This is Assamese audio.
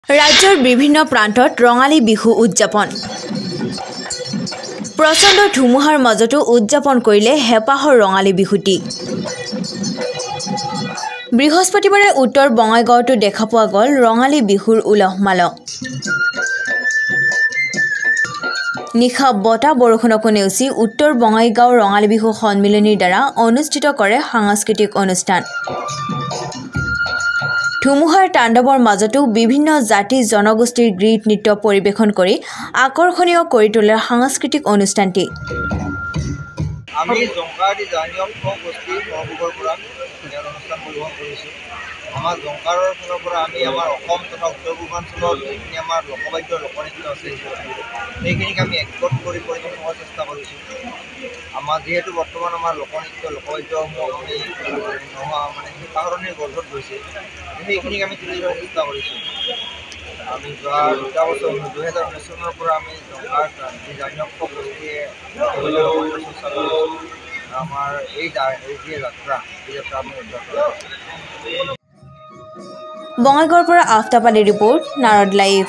ৰাজ্যৰ বিভিন্ন প্ৰান্তত ৰঙালী বিহু উদযাপন প্ৰচণ্ড ধুমুহাৰ মাজতো উদযাপন কৰিলে হেঁপাহৰ ৰঙালী বিহুটি বৃহস্পতিবাৰে উত্তৰ বঙাইগাঁৱতো দেখা পোৱা গ'ল ৰঙালী বিহুৰ উলহ মালহ নিশা বতাহ বৰষুণকো নেওচি উত্তৰ বঙাইগাঁও ৰঙালী বিহু সন্মিলনীৰ দ্বাৰা অনুষ্ঠিত কৰে সাংস্কৃতিক অনুষ্ঠান ধুমুহাৰ তাণ্ডৱৰ মাজতো বিভিন্ন জাতি জনগোষ্ঠীৰ গীত নৃত্য পৰিৱেশন কৰি আকৰ্ষণীয় কৰি তোলাৰ সাংস্কৃতিক অনুষ্ঠানটি আমি জংকাৰী জাতীয় গোষ্ঠী সহযোগৰ পৰা অনুষ্ঠান পৰিৱেশন কৰিছোঁ আমাৰ জংকাৰৰ ফালৰ পৰা আমি আমাৰ অসম তথা উত্তৰ পূৰ্বাঞ্চলৰ যিখিনি আমাৰ লোকবাদ্য লোকনৃত্য আছে সেইখিনিক আমি একগোট কৰি পৰিৱেশন কৰাৰ চেষ্টা কৰিছোঁ আমাৰ যিহেতু বৰ্তমান আমাৰ লোকনৃত্য লোকবাদ্যসমূহ আমি নোহোৱা হেঁপাহৰণিৰ গৰ্ভত গৈছে সেইখিনিক আমি তুলি ধৰাৰ চেষ্টা কৰিছোঁ আমি যোৱা 2 বছৰ 2019 চনৰ পৰা আমি জংকাৰ জাতীয় গোষ্ঠীয়ে আমাৰ এই যে যাত্ৰা আমি বঙাইগাঁৱৰ পৰা আফতাব আলীৰ ৰিপৰ্ট নাৰদ লাইভ